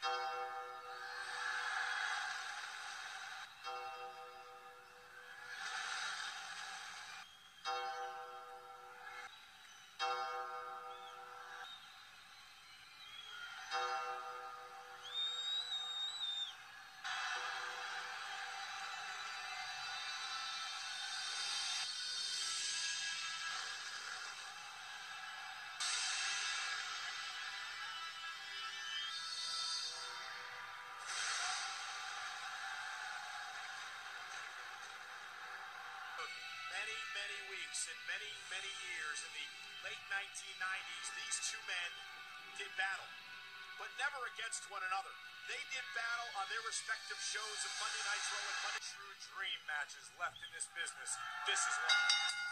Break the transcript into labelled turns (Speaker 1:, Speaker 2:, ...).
Speaker 1: Many weeks and many years in the late 1990s, these two men did battle, but never against one another. They did battle on their respective shows of Monday Nitro and Monday. True dream matches left in this business. This is one.